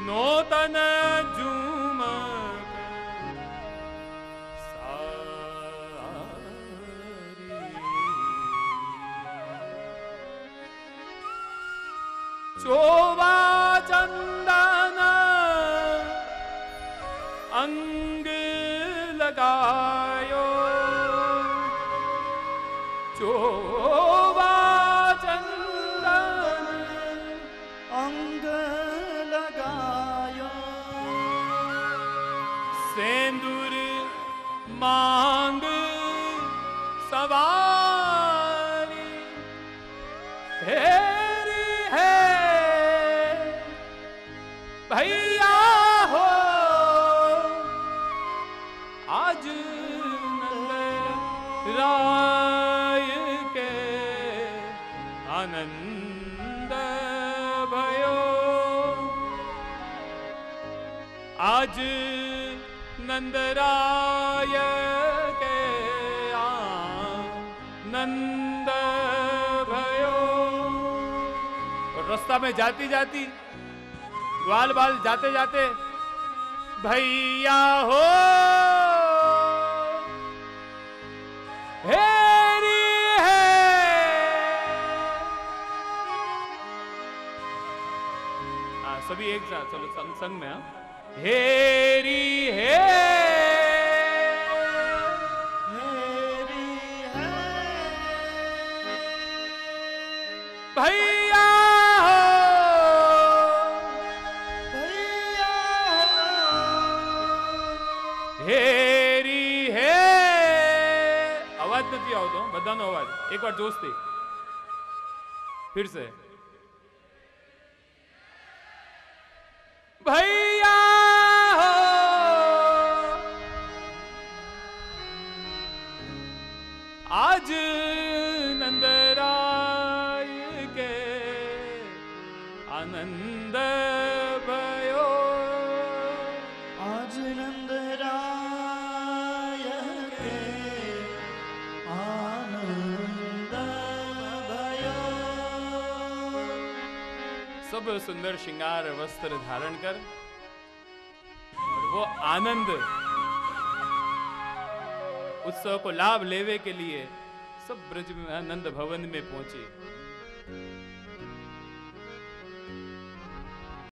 नूतन झूम चोवा चंदन अंग लगायो चोवा चंदन अंग लगायो सेंदूर मांग सवारी हेरी है भैया हो आज नंद राय के आनंद भयो आज नंद राय के आनंद भयो। और रास्ता में जाती जाती ग्वाल बाल जाते जाते भैया हो हेरी है सभी एक साथ चलो संग में हेरी है भैया हेरी है आवाज नहीं आवतो बधानो अवाज एक बार जोश थी फिर से भैया हो आज नंदराय के आनंद भयो आज नंदराय के आनंद भयो। सब सुंदर श्रृंगार वस्त्र धारण कर और वो आनंद उत्सव को लाभ लेवे के लिए सब ब्रज में आनंद भवन में पहुंचे।